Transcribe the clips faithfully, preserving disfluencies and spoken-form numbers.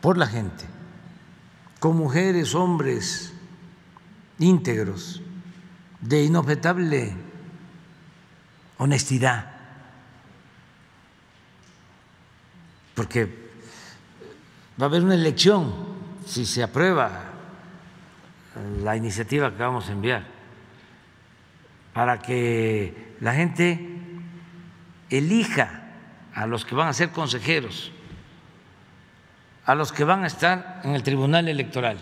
por la gente, con mujeres, hombres íntegros, de inobjetable honestidad, porque va a haber una elección si se aprueba la iniciativa que vamos a enviar, para que la gente elija a los que van a ser consejeros, a los que van a estar en el Tribunal Electoral,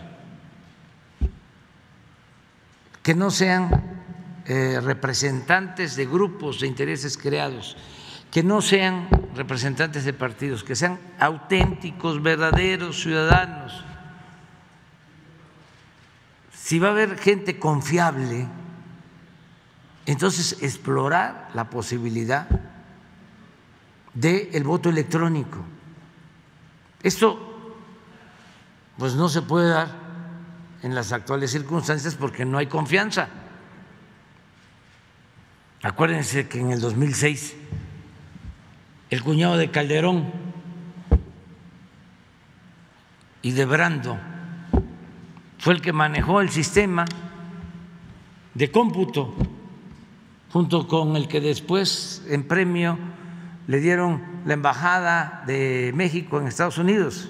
que no sean eh, representantes de grupos de intereses creados, que no sean representantes de partidos, que sean auténticos, verdaderos ciudadanos. Si va a haber gente confiable, entonces explorar la posibilidad del voto electrónico. Esto pues no se puede dar en las actuales circunstancias porque no hay confianza. Acuérdense que en el dos mil seis el cuñado de Calderón y de Brando fue el que manejó el sistema de cómputo, junto con el que después en premio le dieron la embajada de México en Estados Unidos,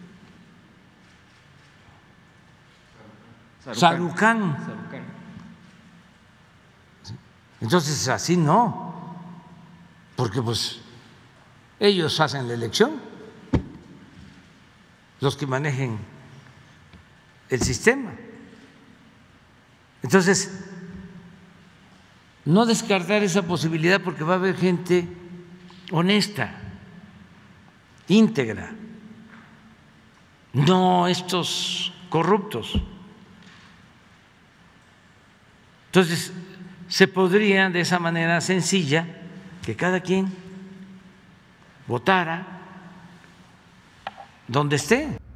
Sarucán. Entonces así no, porque pues ellos hacen la elección, los que manejen el sistema. Entonces, no descartar esa posibilidad porque va a haber gente honesta, íntegra, no estos corruptos. Entonces, se podría de esa manera sencilla que cada quien votara donde esté.